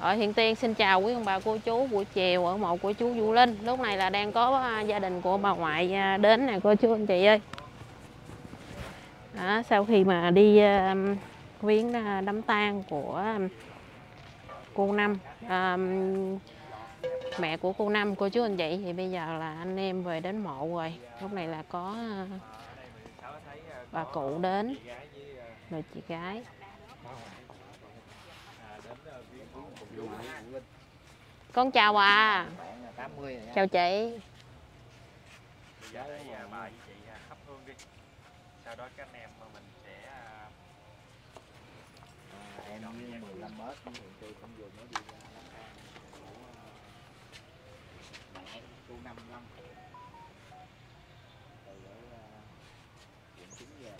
Hiền Tiên xin chào quý ông bà cô chú buổi chiều ở mộ của chú Vũ Linh. Lúc này là đang có gia đình của bà ngoại đến nè cô chú anh chị ơi. Đó, sau khi mà đi viếng đám tang của cô Năm, mẹ của cô Năm cô chú anh chị, thì bây giờ là anh em về đến mộ rồi. Lúc này là có bà cụ đến rồi chị gái. Con chào bà. Chào chị. Giờ đây bà với chị thắp hương đi. Sau đó các anh em mình sẽ em như 15 mét cũng hiện tôi cũng vừa mới đi ra mẹ cô Năm Năm từ ở quận 9 về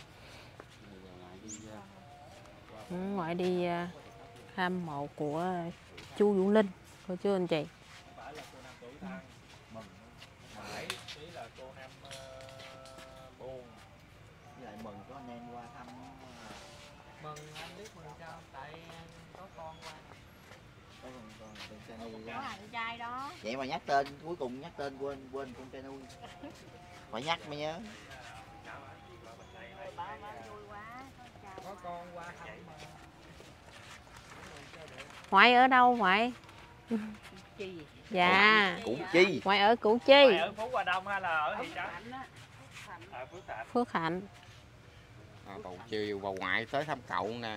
Ngoại đi thăm mộ của chú Vũ Linh cô chú anh chị. phải là cô Năm tuổi thân mừng phải tí là cô Năm buồn với lại mừng có anh em qua thăm. mừng anh biết mừng sao tại có con qua có thằng trai đó. Vậy mà nhắc tên cuối cùng nhắc tên quên con trai nuôi phải nhắc mới nhớ. có con qua thăm mà. Ngoại ở đâu ngoại? Chi? Dạ. Củ Chi. Ngoại ở Củ Chi. Ngoại ở Phú Hòa Đông hay là ở thị trấn? Phước Thạnh. Phước Hạnh. Cậu chiều bà ngoại tới thăm cậu nè.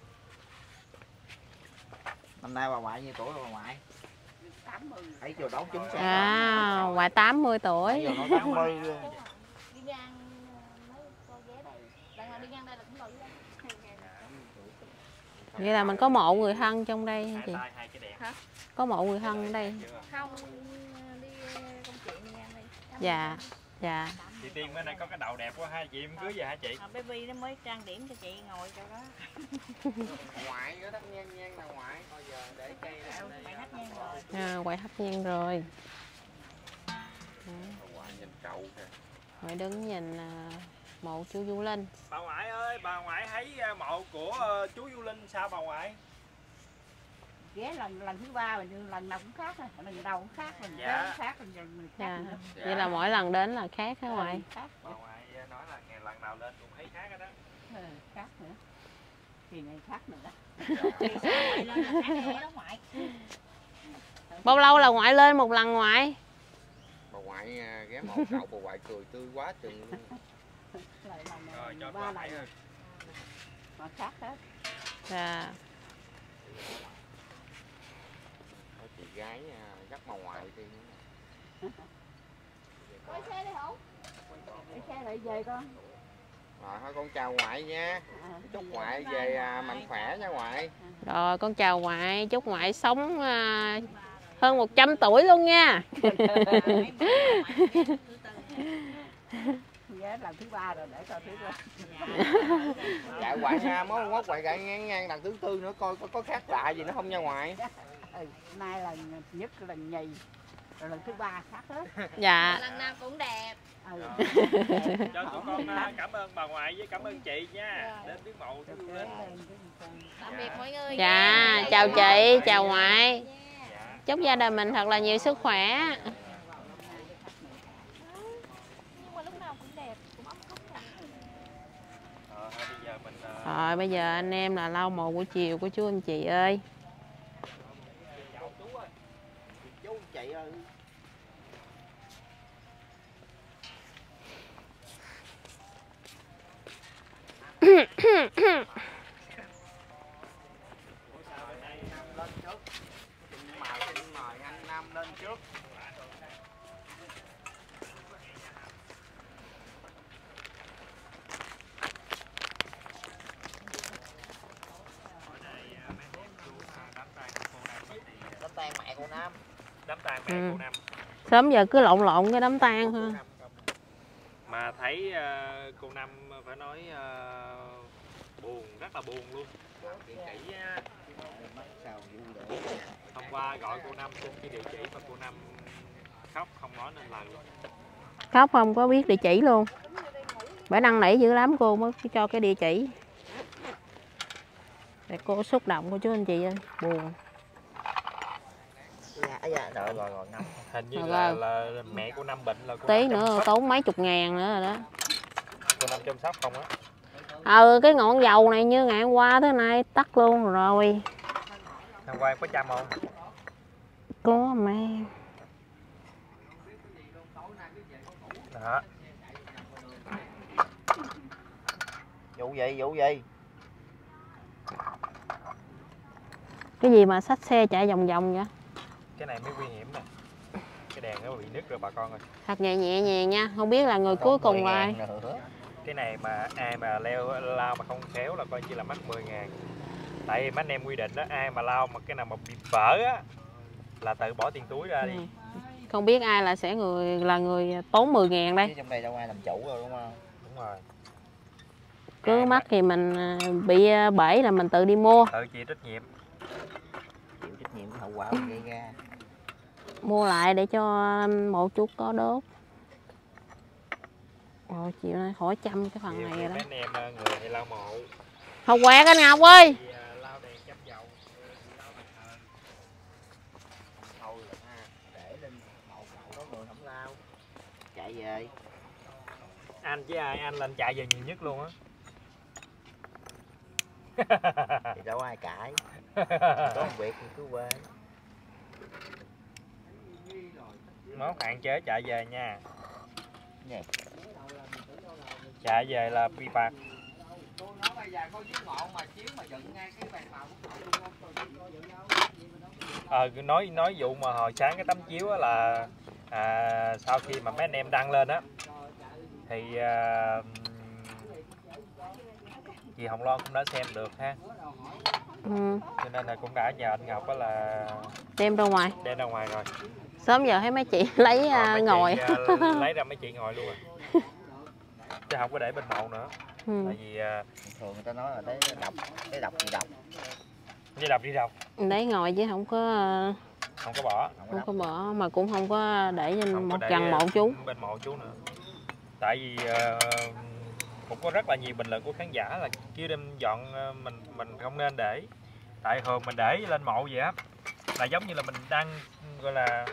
Năm nay bà ngoại nhiêu tuổi rồi bà ngoại? 80. Thấy chiều đấu trúng sáng. Ngoại 80 tuổi. Giờ nó 80 luôn. Đi ngang mấy cô ghé đây. Lần nào đi ngang đây là cũng lội đây. Vậy là mình có mộ người thân trong đây hả chị? Hai cái đèn. Có mộ người thân ở đây. Không, đi công chuyện đi ngang đây. Dạ. Dạ. Chị Tiên bữa nay có cái đầu đẹp quá ha, chị em cưới về hả chị? Baby nó mới trang điểm cho chị ngồi cho đó. Ngoại có thắp nhang nè ngoại. Thôi giờ để cây Mày thắp nhang rồi. Ngoại thắp nhang rồi. Ngoại nhìn cậu kìa. Ngoại đứng nhìn mộ chú Vũ Linh. Bà ngoại ơi, bà ngoại thấy mộ của chú Vũ Linh sao bà ngoại? Ghé lần thứ ba mình lần nào cũng khác thôi, lần đầu cũng khác, lần Dạ. khác mình Dạ. khác. Vậy là mỗi lần đến là khác hả ngoại? Khác. Bà ngoại nói là ngày lần nào lên cũng thấy khác đó. Khác nữa. Kỳ này khác nữa. Kỳ sau ngoại lên là khác nữa đó ngoại. Bao lâu là ngoại lên một lần ngoại? Bà ngoại ghé mộ cậu bà ngoại cười tươi quá chừng luôn. Rồi cho ba bà lần thấy rồi. mà khác hết. Dạ. Có chị gái dắt bà ngoại đi. Quay xe đi Hữu. Quay xe lại về con. Rồi thôi con chào ngoại nha. Chúc ngoại về mạnh khỏe nha ngoại. Rồi con chào ngoại, chúc ngoại sống hơn 100 tuổi luôn nha. Ghé lần thứ ba rồi để coi thứ ba. Chạy ngoại nha, mốt ngoại gậy ngang lần thứ tư nữa coi có khác lạ gì nữa không nha ngoại. Nay là nhất lần nhì rồi lần thứ ba khác hết. Dạ. Lần nào cũng đẹp. Cho tụi con cảm ơn bà ngoại với cảm ơn chị nha. Đến viếng mộ chú Vũ Linh. Tạm biệt mọi người. Dạ, chào chị, chào ngoại. Chúc gia đình mình thật là nhiều sức khỏe. Nhưng mà lúc nào cũng đẹp, cũng ấm cúng. Rồi bây giờ anh em là lau mộ buổi chiều của chú anh chị ơi. Chú chị ơi. Mời anh Năm lên trước. Đám tang mẹ cô Năm. Đám tang mẹ cô Năm. Sớm giờ cứ lộn cái đám tang ha. Mà thấy cô Năm phải nói buồn, rất là buồn luôn. Kỹ nha. Hôm qua gọi cô Năm xin cái địa chỉ mà cô Năm khóc không nói nên lời luôn. Khóc không có biết địa chỉ luôn. Bữa năn nỉ dữ lắm cô mới cho cái địa chỉ. Để cô xúc động của chú anh chị ơi, buồn. Dạ, rồi năm. Hình như Rồi là mẹ của Năm bệnh là cô Tí Năm chăm nữa sóc. tốn mấy chục ngàn nữa rồi đó. Cô Năm chăm sóc không á. Cái ngọn dầu này như ngày hôm qua thế này tắt luôn rồi. Hôm qua em có chăm không? Có mẹ. Đó. Vụ gì? Cái gì mà xách xe chạy vòng vòng vậy? Cái này mới nguy hiểm nè. Cái đèn nó bị nứt rồi bà con ơi. Thật nhẹ nhàng nha, không biết là người cuối cùng là ai. Cái này mà ai mà lao mà không khéo là coi như là mất 10.000. Tại vì mấy anh em quy định đó, ai mà lao mà cái nào mà bị vỡ á là tự bỏ tiền túi ra đi. Không biết ai là người tốn 10.000 đây. Chứ trong đây đâu ai làm chủ rồi đúng không? Đúng rồi. Cứ mắc thì mình bị bể là mình tự đi mua. Tự chịu trách nhiệm. Chịu trách nhiệm hậu quả mình gây ra. Mua lại để cho một chút có đốt. Ồ, chịu này khỏi chăm cái phần này rồi đó. Mấy anh em người hay lao mộ. Học quẹt anh Ngọc ơi. Thì, lao đèn chăm dầu. Lao bàn thờ. Thôi để lên mộ cậu đó người không lao. Chạy về. Anh với ai? Anh là anh chạy về nhiều nhất luôn á. Thì đâu ai cãi. Có một việc thì cứ về. Nó hạn chế chạy về nha. Nè. Chạy về là bị phạt. Nói vụ mà hồi sáng cái tấm chiếu á là sau khi mà mấy anh em đăng lên á thì chị Hồng Loan cũng đã xem được ha. Cho nên là cũng đã nhờ anh Ngọc á là Đem ra ngoài. đem ra ngoài rồi. Sớm giờ thấy mấy chị lấy Mấy ngồi. chị, lấy ra mấy chị ngồi luôn rồi. Chứ không có để bên mộ nữa. Tại vì thường người ta nói là cái độc thì độc. đi đọc đi đâu? Đấy ngồi chứ không có bỏ. Không có bỏ mà cũng không có để trên Không có một để trần mộ chú. bên mộ chú nữa. Tại vì cũng có rất là nhiều bình luận của khán giả là kêu đem dọn mình không nên để. Tại thường mình để lên mộ vậy á là giống như là mình đang gọi là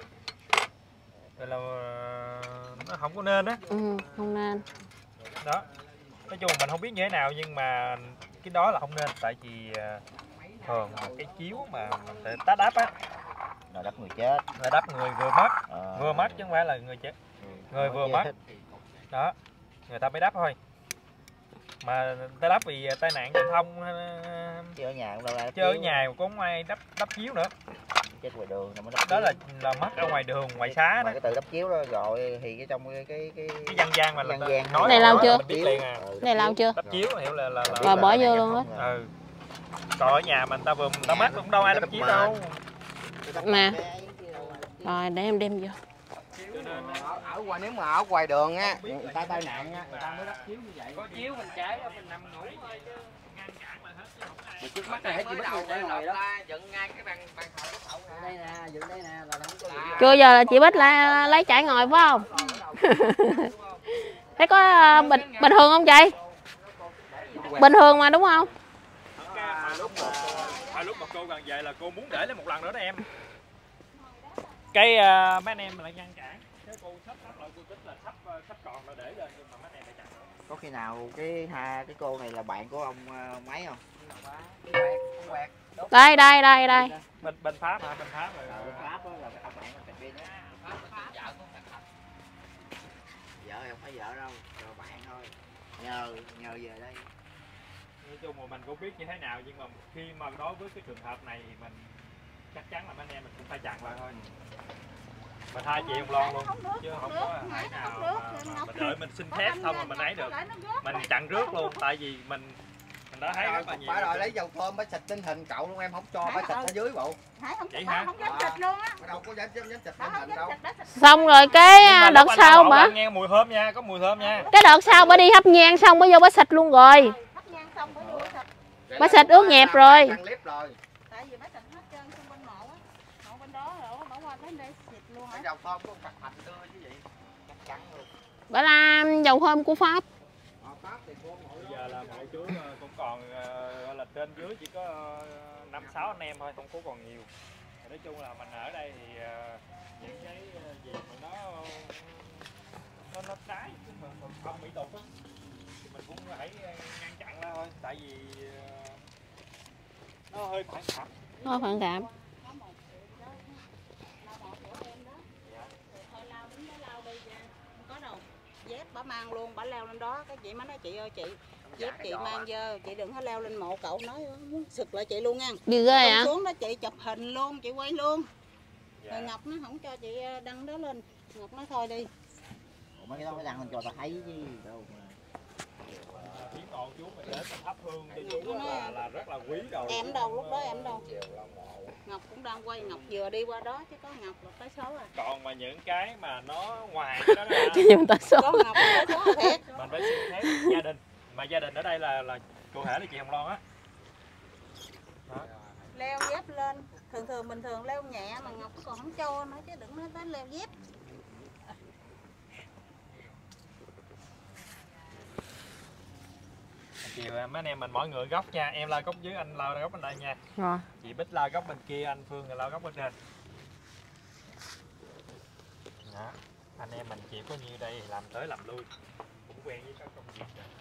nó không có nên á. Không nên. Đó. Nói chung mình không biết như thế nào nhưng mà cái đó là không nên, tại vì thường cái chiếu mà mình tá đắp á Là đắp người chết. là đắp người vừa mất chứ không phải là người chết. Người vừa mất. Đó. Người ta mới đắp thôi. Mà ta đắp vì tai nạn giao thông chứ ở nhà cũng đâu ra. chứ ở nhà cũng không ai đắp chiếu nữa. Chết ngoài đường nó mới đắp Đó chiếu. là mất ở ngoài đường, ngoài xá đó. Cái từ đắp chiếu đó rồi thì cái trong cái dân gian mà là nói này lau chưa? mình biết liền à. Này lau chưa? Đắp chiếu hiểu là Rồi bỏ vô luôn á. Ừ. Còn ở nhà mình ta vừa người ta mất cũng đâu ai đắp chiếu đâu. Nè. Rồi để em đem vô. Ở ngoài nếu mà ở ngoài đường á người ta tai nạn á người ta mới đắp chiếu như vậy. Có chiếu mình trái mình nằm ngủ thôi chứ ngăn cản là hết chứ không ai. Trước mắt này hết chỉ bắt đầu đây ngồi đó. Dựng ngay cái bàn thờ gốc hậu nè. Đây nè, dựng đây nè là không có gì. Chưa giờ là chị Bích lấy chải ngồi phải không? Thấy có bình thường không chị? Bình thường mà đúng không? Lúc mà cô gần về là cô muốn để lên một lần nữa đó em. Cái mấy anh em lại ngăn cản. Cái cô sắp lại cô tính là sắp còn là để lên nhưng mà mấy anh em lại chặn. Có khi nào cái cô này là bạn của ông máy không? Quẹt. Đây. Bên Pháp hả? Bên Pháp rồi. Pháp đó là bạn cạnh bên đó. Vợ không phải vợ đâu, rồi bạn thôi. Nhờ về đây. Nói chung mà mình cũng biết như thế nào nhưng mà khi mà đối với cái trường hợp này thì mình chắc chắn là mấy anh em mình cũng phải chặn lại thôi. Mình hai chị Hồng Loan luôn chứ không có thể nào mà mình đợi mình xin phép xong rồi mình ấy được. Mình chặn trước luôn tại vì mình đã thấy rất là nhiều. Phải rồi lấy dầu thơm phải xịt trên hình cậu luôn em không cho phải xịt ở dưới bộ. Vậy hả? Không dám xịt luôn á. Đâu có dám xịt trên hình đâu. Xong rồi cái đợt sau mà nghe mùi thơm nha, có mùi thơm nha. cái đợt sau bà đi hấp nhang xong bà vô bà xịt luôn rồi. Hấp nhang xong bà vô xịt. Bà xịt ướt nhẹp rồi. Tại vì bà xịt hết trơn xung quanh mộ á. Mộ bên đó rồi bỏ qua tới đây xịt luôn hả? Dầu thơm có mặt thành đưa chứ vậy. Chắc chắn luôn. Bà làm dầu thơm của Pháp. Bây giờ là mộ chú cũng còn là trên dưới chỉ có 5-6 anh em thôi, không có còn nhiều. nói chung là mình ở đây thì những cái gì mà nó trái không mỹ tục á thì mình cũng phải ngăn chặn ra thôi, tại vì nó hơi phản cảm. Nó phản cảm. Có đâu. Dép bà mang luôn, bà leo lên đó, cái chị mới nói chị ơi chị, dép chị mang dơ, chị đừng có leo lên mộ cậu, nói muốn sực lại chị luôn nha. Đi ghê hả? Xuống đó chị chụp hình luôn, chị quay luôn. Rồi Ngọc nó không cho chị đăng đó lên, Ngọc nói thôi đi. Ủa, mấy cái đó phải đăng lên cho ta thấy chứ đâu mà. Tiếng con chú mình đến mình thắp hương cho chú là rất là quý rồi. Em đâu lúc đó em đâu. Ngọc cũng đang quay, Ngọc vừa đi qua đó chứ có Ngọc là tới số rồi. Còn mà những cái mà nó ngoài cái đó ra Nhưng tới số. Có Ngọc là tới số thiệt. mình phải xin phép gia đình, mà gia đình ở đây là cụ thể là chị Hồng Loan á. Leo dép lên, thường bình thường leo nhẹ mà Ngọc còn không cho nữa chứ đừng nói tới leo dép. Chiều mấy anh em mình mỗi người góc nha, em la góc dưới, anh la góc bên đây nha. Rồi. Chị Bích la góc bên kia, anh Phương la góc bên trên. Đó. Anh em mình chỉ có nhiêu đây làm tới làm lui, cũng quen với các công việc rồi.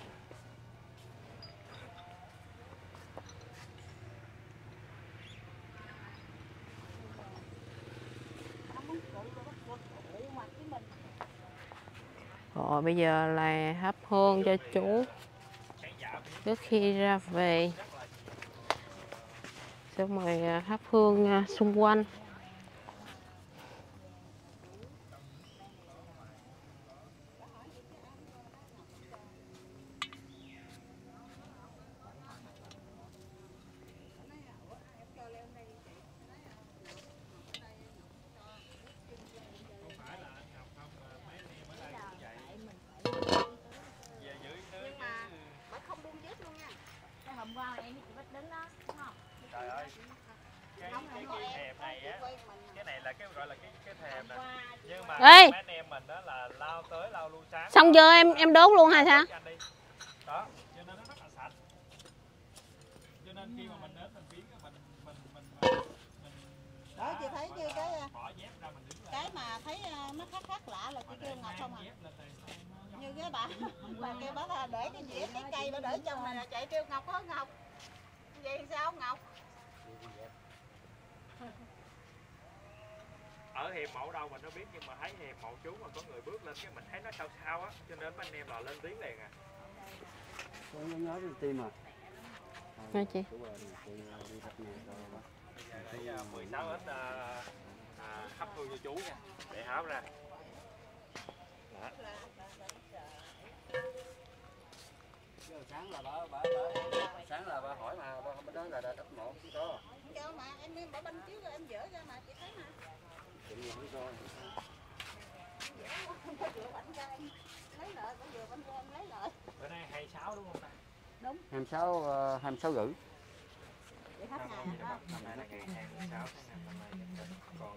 Rồi bây giờ là thắp hương cho chú trước khi ra về. Xong rồi thắp hương xung quanh. Hôm qua em chị Bích đứng đó, đúng không? Trời ơi, cái thềm này á, cái này là cái gọi là cái thềm nè. Nhưng mà Ê! mấy anh em mình đó là lao tới lao lui sáng. Xong chưa em đốt luôn hả sao? Đó, cho nên nó rất là sạch. Cho nên khi mà mình đến mình biến mình đó chị thấy như bỏ dép ra mình đứng cái mà thấy nó khác lạ là chị kêu Ngọc không à. Như cái bà kêu bà là để cái dĩa cái cây bà để trong này là chạy kêu Ngọc có Ngọc. Vậy sao Ngọc? ở hiệp mộ đâu mình nó biết, nhưng mà thấy hiệp mộ chú mà có người bước lên cái mình thấy nó sao sao á, cho nên mấy anh em là lên tiếng liền à. Con nhớ đến tim à. Nghe chị. Bây giờ để 16 ít thắp hương cho chú nha, để háo ra. Đó. Sáng là bà hỏi mà bên đó là đất mộ không có. Cho mà em bỏ bên trước rồi em dỡ ra mà chị thấy mà. Chị không có. Lấy lợi cũng vừa bên ra em lấy lợi. Bữa nay 26 đúng không ta? Đúng. 26 rưỡi. Chị thắp ngày đó. Hôm nay là ngày 26 tháng 5 năm nay. Còn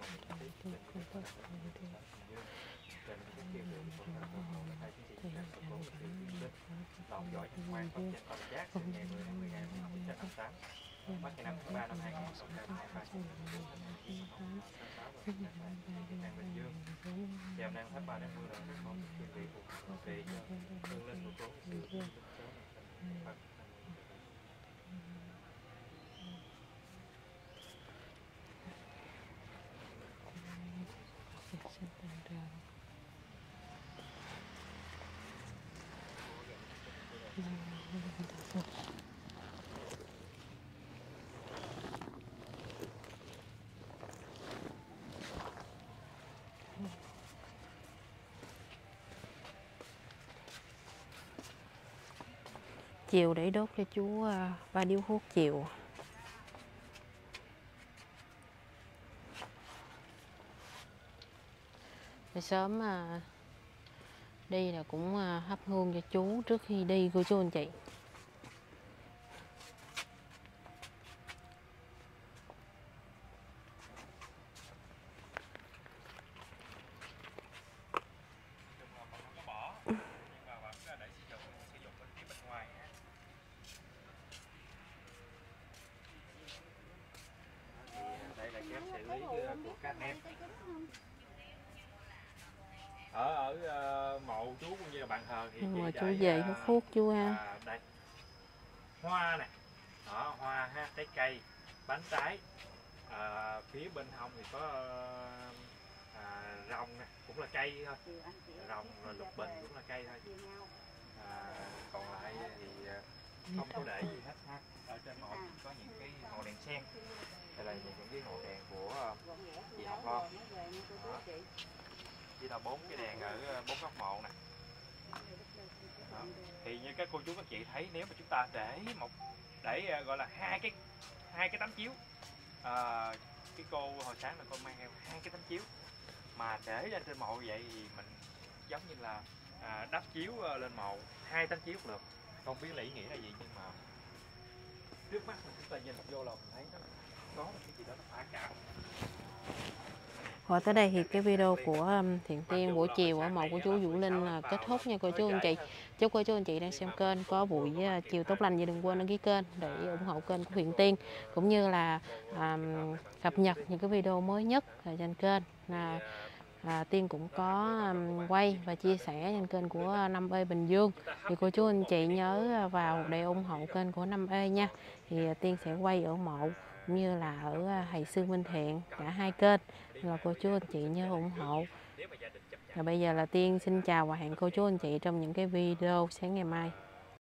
đọc giỏi nhân ngoan phẩm chất tâm giác sinh ngày 10 tháng 12 năm 1958, mất ngày 5 tháng 3 năm 2023, An Bình Dương. Chào năm tháng 3 năm 10 năm 2023, quý vị cùng về cho hương linh của chú. Chiều để đốt cho chú 3 điếu thuốc chiều. Rồi sớm đi là cũng thắp hương cho chú trước khi đi cô chú anh chị. Đây là kép của các anh em. Ở mộ chú cũng như là bàn thờ thì mà chị chú để, về hút thuốc chú ha. đây hoa nè, đó, hoa ha, trái cây, bánh trái. Phía bên hông thì có rong nè, cũng là cây thôi, rong rồi lục bình cũng là cây thôi. Còn lại thì không có để gì hết ha. Ở trên mộ có những cái ngọn đèn sen, đây là những cái ngọn đèn của chị Hồng Loan. Chỉ là 4 cái đèn ở 4 góc mộ nè. Đó. Thì như các cô chú các chị thấy, nếu mà chúng ta để gọi là hai cái tấm chiếu, cái cô hồi sáng là con mang theo 2 cái tấm chiếu mà để lên trên mộ vậy thì mình giống như là đắp chiếu lên mộ 2 tấm chiếu cũng được. Không biết là ý nghĩa là gì, nhưng mà trước mắt mình chúng ta nhìn vô là mình thấy nó có một cái gì đó nó phá cảm. Rồi tới đây thì cái video của Thiện Tiên buổi chiều ở mộ của chú Vũ Linh là kết thúc nha cô chú anh chị. Chúc cô chú anh chị đang xem kênh có buổi chiều tốt lành, và đừng quên đăng ký kênh để ủng hộ kênh của Thiện Tiên, cũng như là cập nhật những cái video mới nhất trên kênh. Tiên cũng có quay và chia sẻ trên kênh của 5E Bình Dương, thì cô chú anh chị nhớ vào để ủng hộ kênh của 5E nha. Thì Tiên sẽ quay ở mộ cũng như là ở Thầy Sư Minh Thiện, cả hai kênh, là cô chú anh chị nhớ ủng hộ. Và bây giờ là Tiên xin chào và hẹn cô chú anh chị trong những cái video sáng ngày mai.